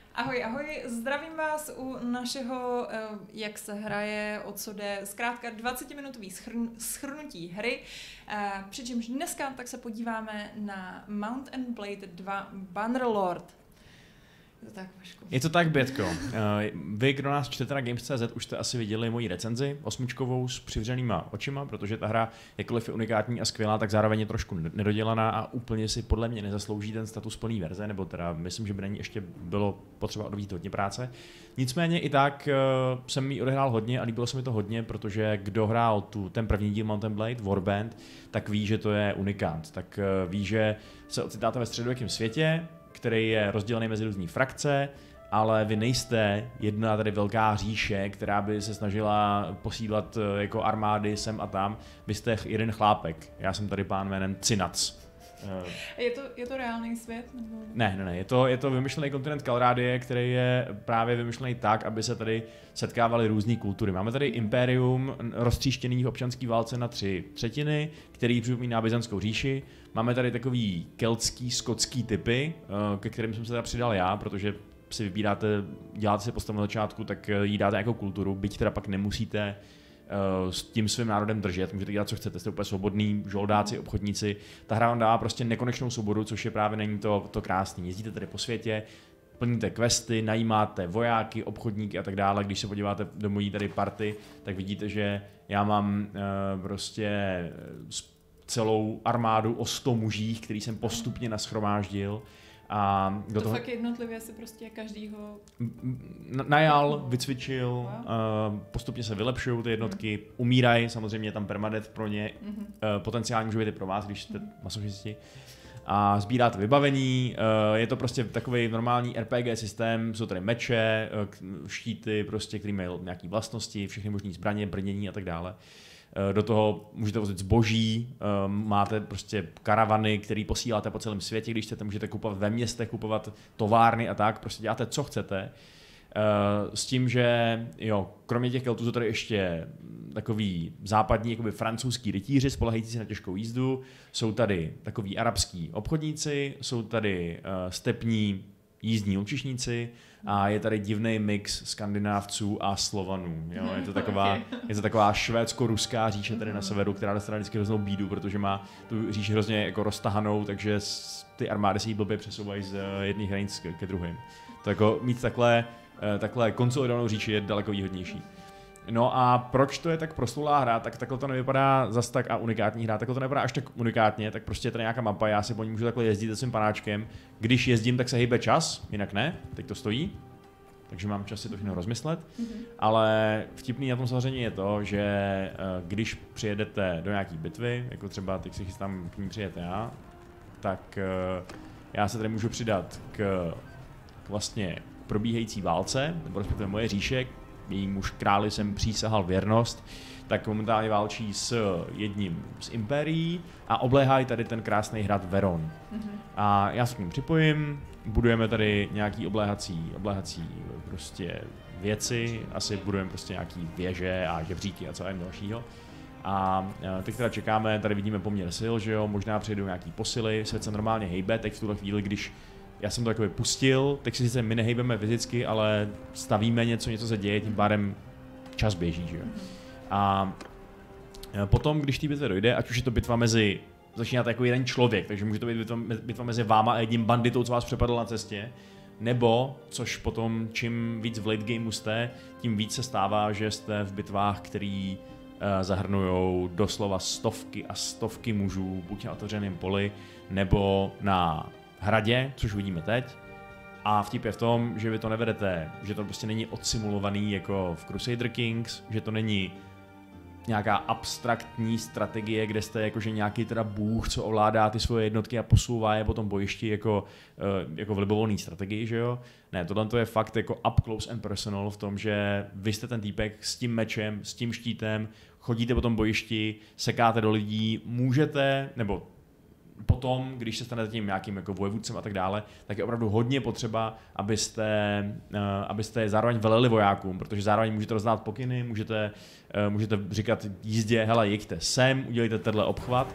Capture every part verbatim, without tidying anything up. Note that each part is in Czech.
Ahoj, ahoj, zdravím vás u našeho, jak se hraje, o co jde, zkrátka dvacetiminutový schrn, schrnutí hry, přičemž dneska tak se podíváme na Mount and Blade dva Bannerlord. Je to tak, Vašku? Je to tak, Bětko. Vy, kdo nás čtete na Games tečka cé zet, už jste asi viděli moji recenzi osmičkovou s přivřenýma očima, protože ta hra, jakkoliv je unikátní a skvělá, tak zároveň je trošku nedodělaná a úplně si podle mě nezaslouží ten status plný verze, nebo teda myslím, že by na ní ještě bylo potřeba odvést hodně práce. Nicméně i tak jsem jí odehrál hodně a líbilo se mi to hodně, protože kdo hrál tu, ten první díl Mount and Blade, Warband, tak ví, že to je unikát. Tak ví, že se ocitáte ve středověkém světě, který je rozdělený mezi různý frakce, ale vy nejste jedna tady velká říše, která by se snažila posílat jako armády sem a tam. Vy jste jeden chlápek. Já jsem tady pán jménem Cinac. Je to, je to reálný svět? Nebo... Ne, ne, ne. Je to, je to vymyšlený kontinent Kalrádie, který je právě vymyšlený tak, aby se tady setkávaly různé kultury. Máme tady impérium roztříštěný v občanské válce na tři třetiny, který připomíná Byzantskou říši. Máme tady takový keltský, skotský typy, ke kterým jsem se teda přidal já, protože si vybíráte, děláte si postavu na začátku, tak jí dáte jako kulturu, byť teda pak nemusíte s tím svým národem držet, můžete dělat, co chcete, jste úplně svobodný, žoldáci, obchodníci. Ta hra vám dává prostě nekonečnou svobodu, což je právě není to, to krásný. Jezdíte tady po světě, plníte questy, najímáte vojáky, obchodníky a tak dále. Když se podíváte do mojí tady party, tak vidíte, že já mám uh, prostě celou armádu o sto mužích, který jsem postupně nashromáždil. A do to toho fakt jednotlivě si prostě každýho najal, vycvičil, wow. uh, postupně se vylepšují ty jednotky, mm. umírají, samozřejmě je tam permadeath pro ně, mm-hmm. uh, potenciálně může být i pro vás, když jste mm. masochisti. A sbíráte vybavení, uh, je to prostě takový normální er pé gé systém, jsou tady meče, uh, štíty, prostě, který mají nějaké vlastnosti, všechny možné zbraně, brnění a tak dále. Do toho můžete vozit zboží, máte prostě karavany, které posíláte po celém světě, když chcete, můžete kupovat ve městech, kupovat továrny a tak, prostě děláte, co chcete. S tím, že jo, kromě těch Keltů jsou tady ještě takový západní, jakoby francouzský rytíři, spolehající se na těžkou jízdu, jsou tady takový arabský obchodníci, jsou tady stepní jízdní lučišníci a je tady divný mix Skandinávců a Slovanů. Jo? Je to taková, je to taková švédsko-ruská říše tady na severu, která dostane vždycky hroznou bídu, protože má tu říši hrozně jako roztahanou, takže ty armády se jí blbě přesouvají z jedných hranic ke druhým. To jako mít takhle, takhle konsolidovanou říši je daleko výhodnější. No a proč to je tak proslulá hra, tak takhle to nevypadá zas tak a unikátní hra, takhle to nevypadá až tak unikátně, tak prostě je tady nějaká mapa, já si po ní můžu takhle jezdit se svým panáčkem, když jezdím, tak se hýbe čas, jinak ne, teď to stojí, takže mám čas si to všechno rozmyslet, mm-hmm. ale vtipný na tom samozřejmě je to, že když přijedete do nějaký bitvy, jako třeba teď si chystám k ní přijet já, tak já se tady můžu přidat k, k vlastně probíhající válce, nebo respektive moje říše, jejímuž králi jsem přísahal věrnost, tak momentálně válčí s jedním z impérií a obléhají tady ten krásný hrad Veron. Mm-hmm. A já se k ním připojím, budujeme tady nějaký obléhací, obléhací prostě věci, asi budujeme prostě nějaký věže a žebříky a co jen dalšího. A teď teda čekáme, tady vidíme poměr sil, že jo, možná přijedou nějaký posily, svět se normálně hejbe, teď v tuhle chvíli, když já jsem to jakoby pustil, tak si sice my nehejbeme fyzicky, ale stavíme něco, něco se děje, tím pádem čas běží, že jo. A potom, když té bitvě dojde, ať už je to bitva mezi, začínáte jako jeden člověk, takže může to být bitva, bitva mezi váma a jedním banditou, co vás přepadl na cestě, nebo, což potom čím víc v late gameu jste, tím víc se stává, že jste v bitvách, který uh, zahrnujou doslova stovky a stovky mužů, buď na otevřeném poli, nebo na hradě, což vidíme teď. A vtip je v tom, že vy to nevedete, že to prostě není odsimulovaný jako v Crusader Kings, že to není nějaká abstraktní strategie, kde jste jakože nějaký teda bůh, co ovládá ty svoje jednotky a posouvá je po tom bojišti jako, jako v libovolný strategii, že jo? Ne, tohle to je fakt jako up close and personal v tom, že vy jste ten týpek s tím mečem, s tím štítem, chodíte po tom bojišti, sekáte do lidí, můžete, nebo potom, když se stanete tím nějakým jako vojevůdcem a tak dále, tak je opravdu hodně potřeba, abyste, uh, abyste zároveň veleli vojákům, protože zároveň můžete rozdávat pokyny, můžete, uh, můžete říkat jízdě, hele, jeďte sem, udělejte tenhle obchvat, uh,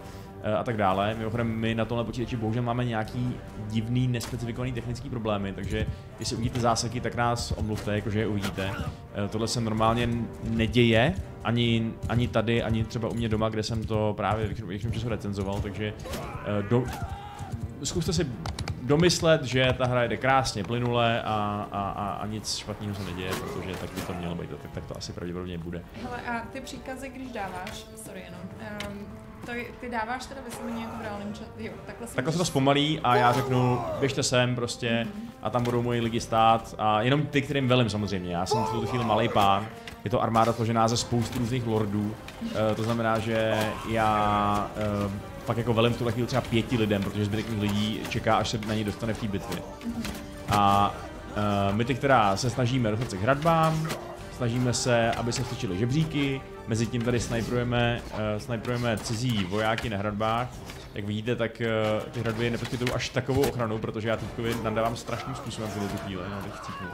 a tak dále. Mimochodem my na tomhle počítači bohužel máme nějaký divný, nespecifikovaný technický problémy, takže jestli uvidíte záseky, tak nás omluvte, jakože je uvidíte. Tohle se normálně neděje, ani, ani tady, ani třeba u mě doma, kde jsem to právě většinou času recenzoval, takže do, zkuste si domyslet, že ta hra jde krásně, plynule a, a, a, a nic špatného se neděje, protože tak by to mělo být, tak, tak to asi pravděpodobně bude. Hele, a ty příkazy, když dáváš, sorry jenom, um, to, ty dáváš teda vysloveně jako v reálném čase, jo, takhle se Takhle se to zpomalí a já řeknu, běžte sem prostě mm-hmm. a tam budou moji lidi stát a jenom ty, kterým velím samozřejmě, já jsem v tuto chvíli malej pán, je to armáda složená ze spousty různých lordů, uh, to znamená, že já uh, pak jako velím v tuhle chvíli třeba pěti lidem, protože zbytek těch lidí čeká, až se na něj dostane v té bitvě. A uh, my ty, která se snažíme dostat se k hradbám, snažíme se, aby se vstřečily žebříky, mezi tím tady snajprujeme, uh, snajprujeme cizí vojáky na hradbách. Jak vidíte, tak uh, ty hradby neposkytují až takovou ochranu, protože já typkovi nadávám strašným způsobem v tu chvíli, no, teď chcípnu.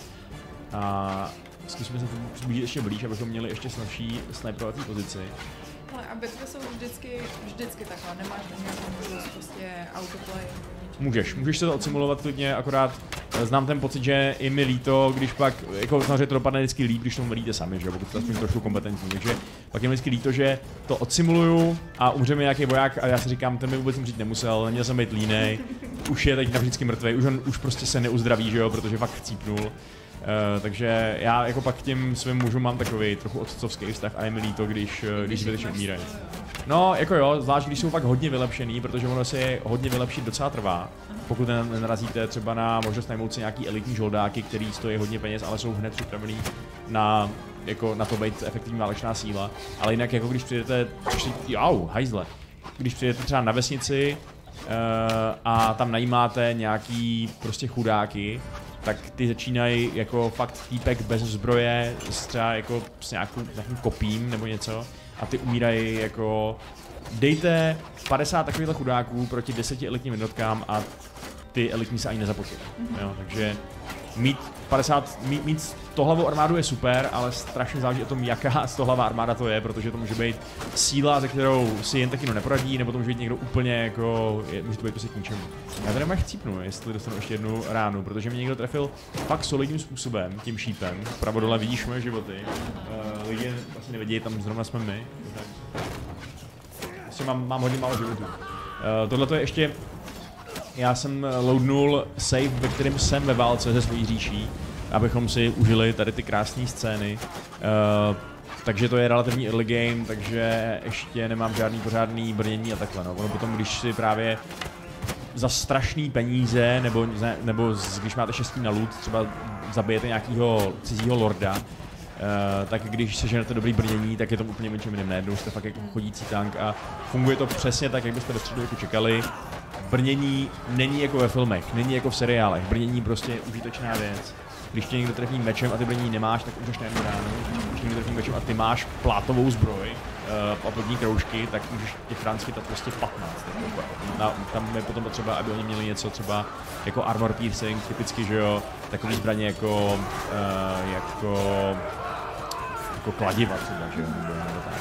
A zkusíme se blížit ještě blíž, abychom měli ještě snazší snajprovací pozici. Ale a bitvy jsou vždycky, vždycky takhle, nemáš nějakou možnost prostě autoplay. Můžeš, můžeš se to odsimulovat klidně, akorát znám ten pocit, že je mi líto, když pak, jako samozřejmě to dopadne vždycky líp, když tomu velíte sami, že pokud jste aspoň trošku kompetentní, takže pak je mi vždycky líto, že to odsimuluju a umře mi nějaký voják a já si říkám, ten mi vůbec umřít nemusel, neměl jsem být línej, už je teď navždycky mrtvej, už on už prostě se neuzdraví, že jo, protože fakt chcípnul. Uh, takže já jako pak k těm svým mužům mám takový trochu otcovský vztah a je mi líto, když, když zbytečně umírají. No, jako jo, zvlášť když jsou fakt hodně vylepšený, protože ono se je hodně vylepšit docela trvá. Pokud nenarazíte třeba na možnost najmout si nějaký elitní žoldáky, který stojí hodně peněz, ale jsou hned připravený na, jako, na to být efektivní válečná síla. Ale jinak jako když přijdete, jau, hajzle, když přijdete třeba na vesnici uh, a tam najímáte nějaký prostě chudáky, tak ty začínají jako fakt týpek bez zbroje, s třeba jako s nějakou, nějakým kopím nebo něco a ty umírají jako... Dejte padesát takovýchhle chudáků proti deseti elitním jednotkám a ty elitní se ani nezapočítají. Mm-hmm. Takže mít padesát, mít, mít stohlavou armádu je super, ale strašně záleží o tom, jaká stohlavá armáda to je, protože to může být síla, ze kterou si jen tak jenom neporadí, nebo to může být někdo úplně jako, je, může to být prostě k ničemu. Já tady máš chcípnu, jestli dostanu ještě jednu ránu, protože mě někdo trefil fakt solidním způsobem, tím šípem. Vpravo dole vidíš moje životy. Uh, lidi asi nevědí, tam zrovna jsme my. Vlastně mám, mám hodně málo životů. Uh, tohle to je ještě... Já jsem loadnul save, ve kterém jsem ve válce se svojí říší, abychom si užili tady ty krásné scény. Uh, takže to je relativní early game, takže ještě nemám žádný pořádný brnění a takhle. No. Ono potom, když si právě za strašný peníze, nebo, nebo když máte štěstí na loot, třeba zabijete nějakého cizího lorda, Uh, tak když seženete dobrý brnění, tak je to úplně něčím jiným. Najednou jste fakt jako chodící tank a funguje to přesně tak, jak byste ve středověku čekali. Brnění není jako ve filmech, není jako v seriálech. Brnění prostě je užitečná věc. Když tě někdo trefí mečem a ty brnění nemáš, tak umřeš na jednu ránu. Když tě někdo trefí mečem a ty máš plátovou zbroj uh, a podní kroužky, tak můžeš těch rán schytat prostě patnáct. Na, tam je potom potřeba, aby oni měli něco třeba jako armor piercing, typicky, že jo, takový zbraně jako, uh, jako jako kladiva třeba, že jo, nebo, nebo tak.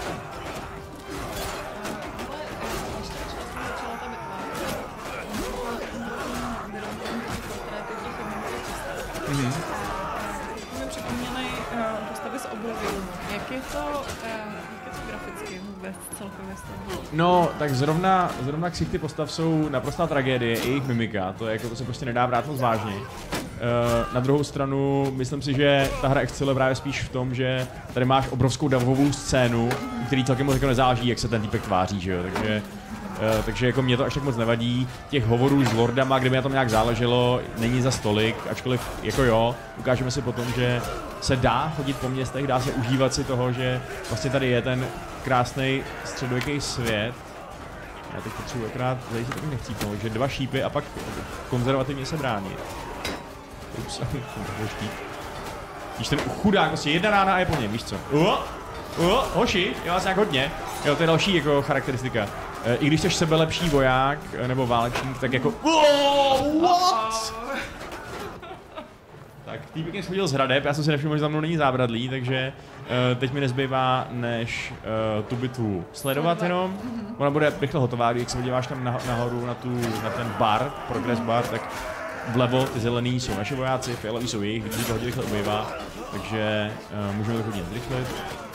Mm-hmm. My připomněli uh, postavy z Oblivionu. Jak je to, uh, jak je to graficky vůbec celkově stavilo? No, tak zrovna, zrovna ksichty postav jsou naprostá tragédie, i jejich mimika, to, je, jako, to se prostě nedá brát moc vážně. Uh, na druhou stranu, myslím si, že ta hra exceluje právě spíš v tom, že tady máš obrovskou davovou scénu, který celkem moc jako nezáleží, jak se ten týpek tváří, že jo, takže, uh, takže jako mě to až tak moc nevadí. Těch hovorů s lordama, kdyby na tom nějak záleželo, není za stolik, ačkoliv jako jo, ukážeme si potom, že se dá chodit po městech, dá se užívat si toho, že vlastně tady je ten krásný středověký svět. Já teď potřebuji akorát, tady se taky nechcípnout, že dva šípy a pak konzervativně se bránit. Ups, víš ten chudák, prostě jedna rána a je po něm, víš co? Uh, uh, hoši, je vás nějak hodně. Jo, to je další jako charakteristika. E, I když jsi sebelepší voják nebo válečník, tak jako uh, what? Tak týpek mě schodil z hradeb, já jsem si nevšiml, že za mnou není zábradlí, takže uh, teď mi nezbývá, než uh, tu bitvu sledovat jenom. Mm-hmm. Ona bude rychle hotová, když se podíváš tam naho- nahoru na, tu, na ten bar, progress bar, tak vlevo ty zelený jsou naše vojáci, fialový jsou jejich, vidíš, to hodně rychle ubývá, takže uh, můžeme to hodně zrychlit.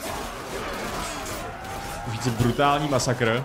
Užít si brutální masakr.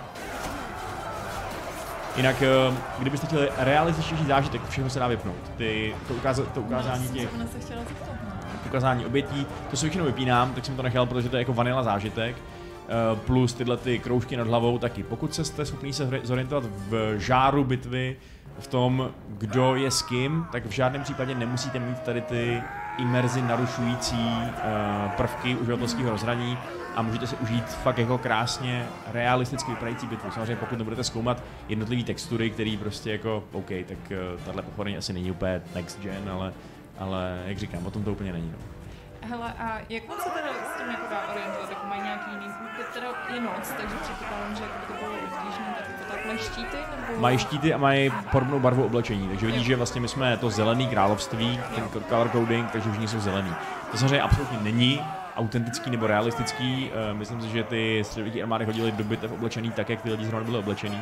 Jinak, kdybyste chtěli realističtější zážitek, všechno se dá vypnout. Ty, to, ukáza, to ukázání těch... ukázání obětí, to se většinou vypínám, tak jsem to nechal, protože to je jako vanila zážitek. Plus tyhle ty kroužky nad hlavou taky. Pokud se jste schopný se zorientovat v žáru bitvy, v tom, kdo je s kým, tak v žádném případě nemusíte mít tady ty imerzi narušující prvky uživatelského rozhraní a můžete si užít fakt jako krásně realisticky vypadající bitvu. Samozřejmě pokud nebudete zkoumat jednotlivé textury, které prostě jako OK, tak uh, tahle pochorně asi není úplně next gen, ale, ale jak říkám, o tom to úplně není. No. Hele, a jak moc se teda s tím jako dá orientovat, jako mají nějaký jiný, teda je noc, takže předpokládám, že jako to bylo obtížné, tak jako tak mají štíty, nebo... Mají štíty a mají podobnou barvu oblečení, takže vidíš, že vlastně my jsme to zelený království, ten color coding, takže všichni jsou zelený. To samozřejmě absolutně není autentický nebo realistický, uh, myslím si, že ty středověké armády chodily do bitev oblečený tak, jak ty lidi zrovna byli oblečený,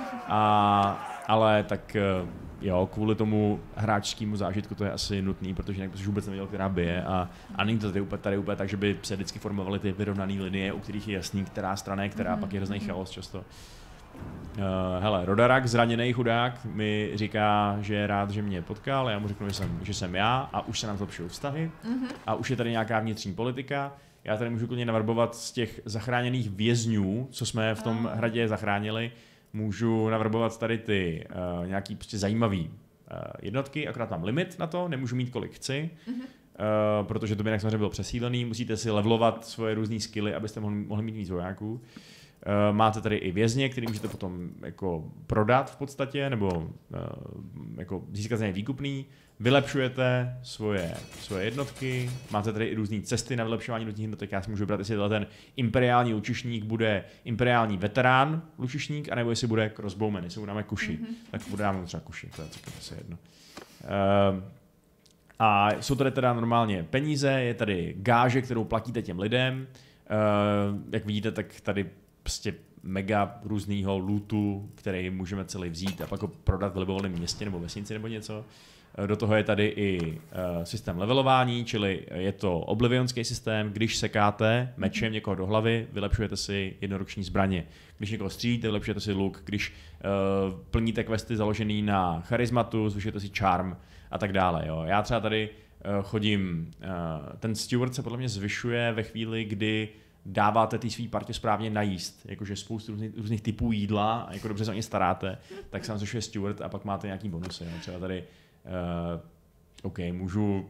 a, ale tak uh, jo, kvůli tomu hráčskému zážitku to je asi nutný, protože jinak bych vůbec nevěděl, která bije a, a není to tady úplně, tady úplně tak, že by se vždycky formovaly ty vyrovnané linie, u kterých je jasný, která strana je která, mm-hmm. pak je hrozný chaos často. Uh, hele, Rodarak, zraněný chudák, mi říká, že je rád, že mě potkal, já mu řeknu, že jsem, že jsem já a už se nám zlepšují vztahy mm-hmm. a už je tady nějaká vnitřní politika. Já tady můžu klidně navrbovat z těch zachráněných vězňů, co jsme v tom ah. hradě zachránili, můžu navrbovat tady ty uh, nějaký prostě zajímavý uh, jednotky, akorát mám limit na to, nemůžu mít kolik chci, mm-hmm. uh, protože to by jinak samozřejmě bylo přesídlený, musíte si levelovat svoje různý skilly, abyste mohli, mohli mít víc vojáků. Uh, máte tady i vězně, který můžete potom jako prodat v podstatě, nebo uh, jako získat za ně výkupný. Vylepšujete svoje, svoje jednotky, máte tady i různé cesty na vylepšování jednotních jednotek. Já si můžu vybrat, jestli ten imperiální lučišník bude imperiální veterán lučišník, anebo jestli bude crossbowman, jestli mu dáme kuši. Mm-hmm. Tak mu dáme třeba kuši, to je asi jedno. Uh, a jsou tady teda normálně peníze, je tady gáže, kterou platíte těm lidem. Uh, jak vidíte, tak tady prostě mega různýho lootu, který můžeme celý vzít a pak ho prodat v libovolném městě nebo vesnici nebo něco. Do toho je tady i uh, systém levelování, čili je to oblivionský systém, když sekáte mečem někoho do hlavy, vylepšujete si jednoruční zbraně. Když někoho střílíte, vylepšujete si luk, když uh, plníte questy založený na charizmatu, zvyšujete si charm a tak dále. Jo. Já třeba tady uh, chodím, uh, ten steward se podle mě zvyšuje ve chvíli, kdy dáváte té svý partě správně najíst, jakože spoustu různých, různých typů jídla a jako dobře se o ně staráte, tak se vám zvyšuje steward a pak máte nějaký bonusy. Jo. Třeba tady uh, OK, můžu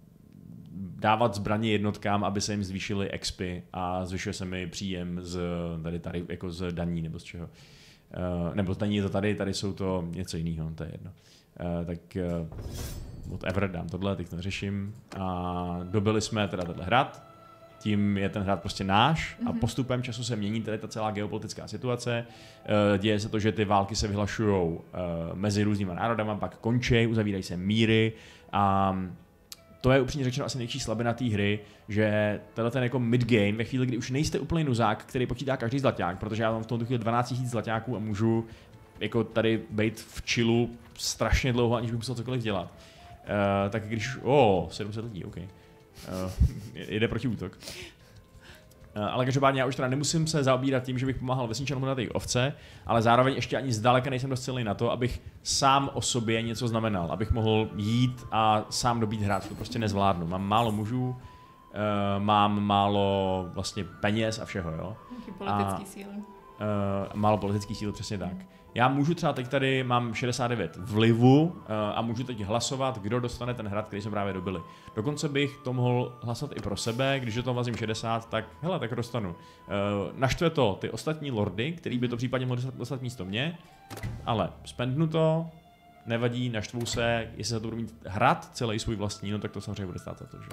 dávat zbraně jednotkám, aby se jim zvýšily expy a zvyšuje se mi příjem z, tady, tady, jako z daní nebo z čeho. Uh, nebo z daní je to tady, tady jsou to něco jiného, to je jedno. Uh, tak uh, whatever, dám tohle, teď to neřeším. A dobili jsme teda tenhle hrad, tím je ten hrad prostě náš a postupem času se mění tady ta celá geopolitická situace. Děje se to, že ty války se vyhlašují mezi různýma národama, pak končí, uzavírají se míry a to je upřímně řečeno asi největší slabina té hry, že tenhle ten jako mid-game, ve chvíli, kdy už nejste úplný nuzák, který počítá každý zlaťák, protože já mám v tomto chvíli dvanáct tisíc zlaťáků a můžu jako tady být v chillu strašně dlouho, aniž bych musel cokoliv dělat. Uh, tak když, o, oh, sedm set lidí, OK. Uh, jde proti útok. Uh, ale každopádně já už teda nemusím se zaobírat tím, že bych pomáhal vesničanům na ty ovce, ale zároveň ještě ani zdaleka nejsem dost silný na to, abych sám o sobě něco znamenal, abych mohl jít a sám dobít hráč, to prostě nezvládnu. Mám málo mužů, uh, mám málo vlastně peněz a všeho, jo. Jaký politický síly. Uh, málo politický síly, přesně tak. Já můžu třeba teď tady, mám šedesát devět vlivu uh, a můžu teď hlasovat, kdo dostane ten hrad, který jsme právě dobili. Dokonce bych to mohl hlasovat i pro sebe, když je to vazím šedesát, tak hele, tak dostanu. Uh, naštve to ty ostatní lordy, který by to případně mohli dostat místo mě, ale spendnu to, nevadí, naštvou se, jestli se to budu mít hrad celý svůj vlastní, no tak to samozřejmě bude stát za to, že?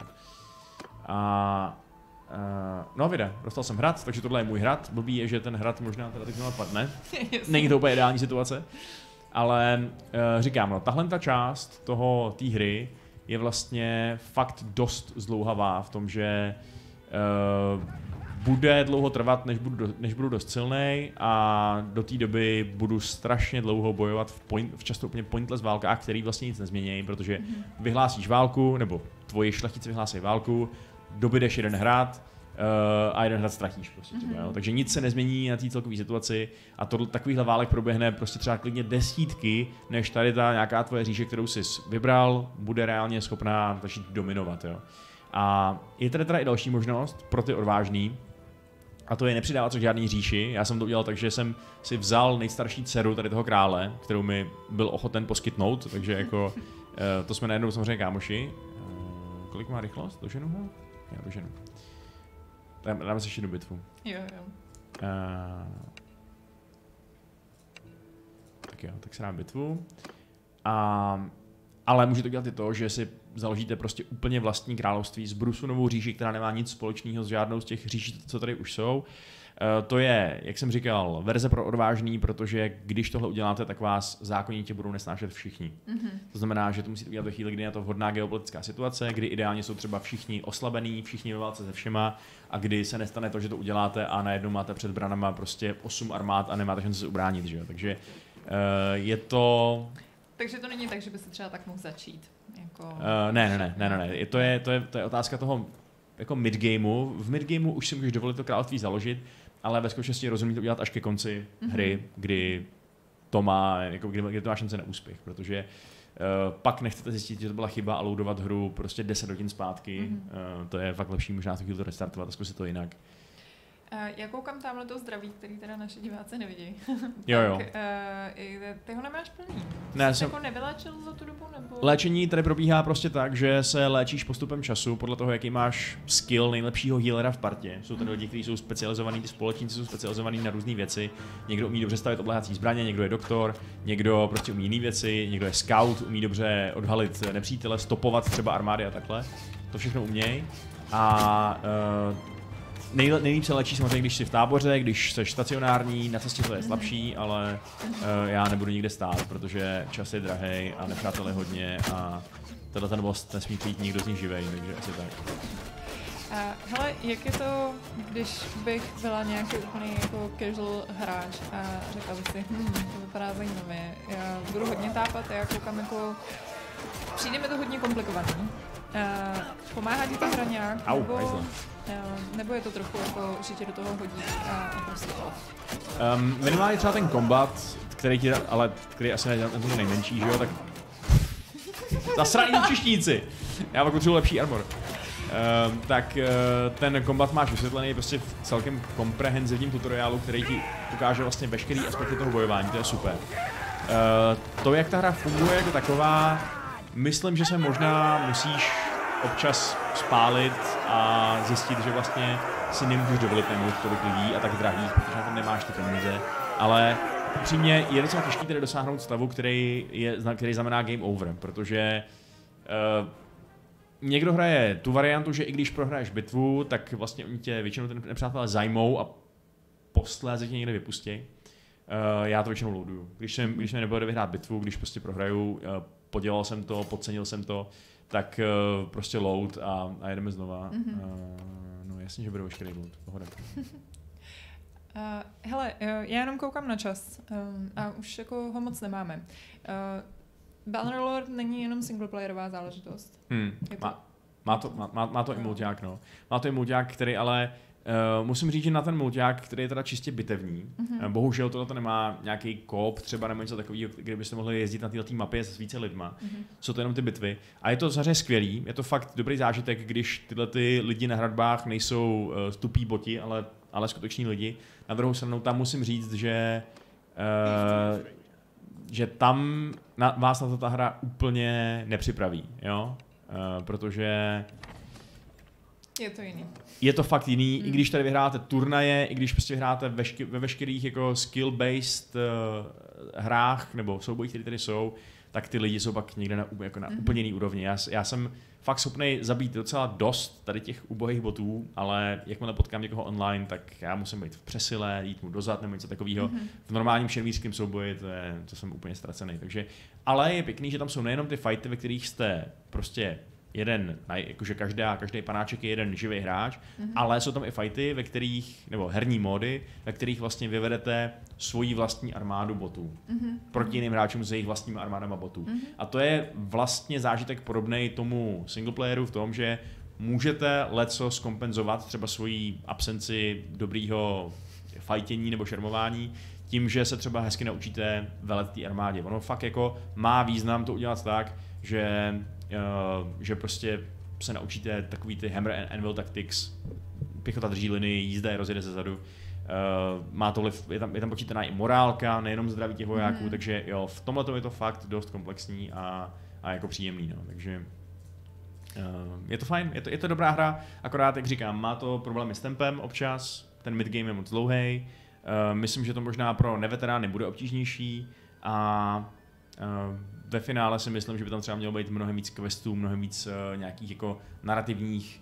A Uh, no vide, dostal jsem hrad, takže tohle je můj hrad. Blbý je, že ten hrad možná teda teď padne. Není to úplně ideální situace. Ale uh, říkám, no, tahle ta část toho té hry je vlastně fakt dost zdlouhavá v tom, že uh, bude dlouho trvat, než budu, než budu dost silnej a do té doby budu strašně dlouho bojovat v, point, v často úplně pointless válkách, který vlastně nic nezmění, protože mm-hmm. vyhlásíš válku, nebo tvoji šlechtici vyhlásí válku, dobydeš jeden hrad uh, a jeden hrad ztratíš prostě třeba, mm-hmm. jo? Takže nic se nezmění na té celkové situaci a to, takovýhle válek proběhne prostě třeba klidně desítky, než tady ta nějaká tvoje říše, kterou jsi vybral, bude reálně schopná začít dominovat. Jo? A je tady teda i další možnost pro ty odvážný, a to je nepřidávat se k žádný říši. Já jsem to udělal tak, že jsem si vzal nejstarší dceru tady toho krále, kterou mi byl ochoten poskytnout, takže jako to jsme najednou samozřejmě kámoši. Kolik má rychlost? Doženu ho? Já doženu. Dáme, dáme si ještě do bitvu. Jo, jo. Uh, tak jo, tak se dám bitvu. A, ale můžete dělat i to, že si založíte prostě úplně vlastní království z Brusunovou říši, která nemá nic společného s žádnou z těch říší, co tady už jsou. Uh, to je, jak jsem říkal, verze pro odvážný, protože když tohle uděláte, tak vás zákonitě budou nesnášet všichni. Mm-hmm. To znamená, že to musíte udělat ve chvíli, kdy je to vhodná geopolitická situace, kdy ideálně jsou třeba všichni oslabení, všichni ve válce se všema a kdy se nestane to, že to uděláte a najednou máte před branama prostě osm armád a nemáte šanci se ubránit. Že? Takže uh, je to... Takže to není tak, že by se třeba tak mohl začít. Jako... Uh, ne, ne, ne, ne, ne, ne. To je, to je, to je otázka toho jako midgameu. V midgameu už si můžeš dovolit to království založit, ale ve skutečnosti rozumí to udělat až ke konci mm-hmm. hry, kdy to má, jako, kdy, kdy to má šance na úspěch, protože uh, pak nechcete zjistit, že to byla chyba a loadovat hru prostě deset hodin zpátky. Mm-hmm. Uh, to je fakt lepší možná to restartovat a zkusit to jinak. Uh, já koukám tamhle to zdraví, který teda naše diváci nevidí. Jo, jo. Tak, uh, ty ho nemáš plný? Ne, Jsi jsem... jako nevyléčil za tu dobu? Nebo... Léčení tady probíhá prostě tak, že se léčíš postupem času podle toho, jaký máš skill nejlepšího healera v partě. Jsou tady lidi, kteří jsou specializovaní, ty společníci jsou specializovaní na různé věci. Někdo umí dobře stavit obléhací zbraně, někdo je doktor, někdo prostě umí jiné věci, někdo je scout, umí dobře odhalit nepřítele, stopovat třeba armády a takhle. To všechno umějí. A uh, Nejlíp, nejlíp se léčí samozřejmě, když jsi v táboře, když jsi stacionární, na cestě to je slabší, ale uh, já nebudu nikde stát, protože čas je drahej a nepřátel je hodně a tenhle ten boss nesmí přijít nikdo z nich živej, takže asi tak. Uh, hele, jak je to, když bych byla nějaký úplný jako casual hráč a řekla bych si, hm, to vypadá zajímavě, já budu hodně tápat a já koukám jako, přijde mi to hodně komplikovaný. Uh, pomáhá ti ta hra nějak? Au, nebo, uh, nebo je to trochu jako, že tě do toho hodí a, a prostě to? Um, minimálně třeba ten kombat, který ti, ale který asi je to nejmenší, že jo, tak zasraní češtníci. Já pak potřebuji lepší armor. Um, tak uh, ten kombat máš vysvětlený prostě v celkem komprehenzivním tutoriálu, který ti ukáže vlastně veškerý aspekty toho bojování, to je super. Uh, to, jak ta hra funguje jako taková, myslím, že se možná musíš občas spálit a zjistit, že vlastně si nemůžeš dovolit najmout tolik lidí a tak drahých, protože na to nemáš ty peníze, ale upřímně je docela těžký tedy dosáhnout stavu, který, je, který znamená game over, protože uh, někdo hraje tu variantu, že i když prohraješ bitvu, tak vlastně oni tě většinou ten nepřátelé zajmou a posléze tě někde vypustí. Uh, já to většinou loaduju. Když jsem, když jsem nebyl vyhrát bitvu, když prostě prohraju, uh, podělal jsem to, podcenil jsem to, tak uh, prostě load a, a jedeme znova. Mm-hmm. Uh, no jasně, že bude veškerý load, pohoda. Uh, hele, uh, já jenom koukám na čas um, a už jako ho moc nemáme. Uh, Bannerlord není jenom singleplayerová záležitost. Hmm. To... Má, má, to, má, má to i mulťák, no. Má to i mulťák, který ale Uh, musím říct, že na ten mulťák, který je teda čistě bitevní, mm-hmm. uh, bohužel tohle nemá nějaký kóp třeba nebo něco takového, kde byste mohli jezdit na této mapě s více lidma. Mm-hmm. Jsou to jenom ty bitvy. A je to zaře skvělý, je to fakt dobrý zážitek, když tyhle ty lidi na hradbách nejsou uh, tupí boti, ale, ale skuteční lidi. Na druhou stranu tam musím říct, že uh, že tam na, vás na to ta hra úplně nepřipraví, jo? Uh, protože je to jiný. Je to fakt jiný, hmm. i když tady vyhráte turnaje, i když prostě vyhráte vešky, ve veškerých jako skill-based uh, hrách nebo soubojích, které tady jsou, tak ty lidi jsou pak někde na, jako na mm-hmm. úplně jiný úrovni. Já, já jsem fakt schopný zabít docela dost tady těch ubohých botů, ale jakmile potkám někoho online, tak já musím být v přesile, jít mu dozad nebo něco takového. Mm-hmm. V normálním šermířském souboji to, je, to jsem úplně ztracený. Takže, ale je pěkný, že tam jsou nejenom ty fighty, ve kterých jste prostě jeden, jakože každá, každý panáček je jeden živý hráč, mm-hmm. ale jsou tam i fighty, ve kterých, nebo herní módy, ve kterých vlastně vyvedete svoji vlastní armádu botů. Mm-hmm. Proti jiným hráčům s jejich vlastními armádama botů. Mm-hmm. A to je vlastně zážitek podobný tomu singleplayeru v tom, že můžete leco zkompenzovat třeba svoji absenci dobrýho fightění nebo šermování tím, že se třeba hezky naučíte velet té armádě. Ono fakt jako má význam to udělat tak, že Uh, že prostě se naučíte takový ty hammer and anvil tactics, pěchota drží linii, jízda je rozjede ze zadu. Uh, má to vliv, je tam, je tam počítaná i morálka, nejenom zdraví těch vojáků, mm. takže jo, v tomhle je to fakt dost komplexní a, a jako příjemný, no, takže uh, je to fajn, je to, je to dobrá hra, akorát, jak říkám, má to problémy s tempem občas, ten midgame je moc dlouhej, uh, myslím, že to možná pro neveterány bude obtížnější a uh, ve finále si myslím, že by tam třeba mělo být mnohem víc questů, mnohem víc uh, nějakých jako narrativních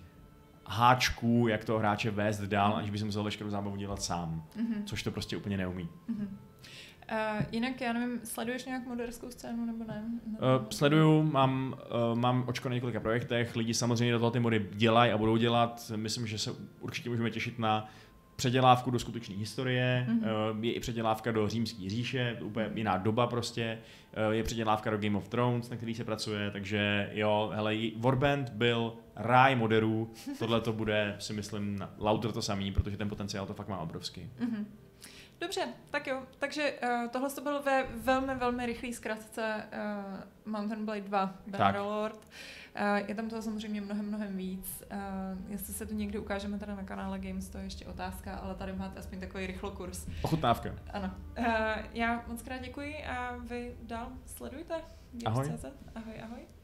háčků, jak toho hráče vést dál, aniž by se musel veškerou zábavu dělat sám, mm-hmm. což to prostě úplně neumí. Mm-hmm. Uh, jinak, já nevím, sleduješ nějak moderskou scénu nebo ne? Uh, sleduju, mám, uh, mám očko na několika projektech, lidi samozřejmě do toho ty mody dělají a budou dělat, myslím, že se určitě můžeme těšit na předělávku do skutečné historie, mm-hmm. je i předělávka do Římské říše, úplně jiná doba prostě, je předělávka do Game of Thrones, na který se pracuje, takže jo, hele, Warband byl ráj moderů, tohle to bude, si myslím, lauter to samý, protože ten potenciál to fakt má obrovský. Mm-hmm. Dobře, tak jo, takže uh, tohle to bylo ve velmi, velmi rychlý zkratce uh, Mountain Blade dva Bannerlord. Uh, je tam toho samozřejmě mnohem, mnohem víc. Uh, jestli se to někdy ukážeme tady na kanále Games, to je ještě otázka, ale tady máte aspoň takový rychlokurs. Ochutnávka. Ano. Uh, já moc krát děkuji a vy dál sledujte. Ahoj. Ahoj, ahoj.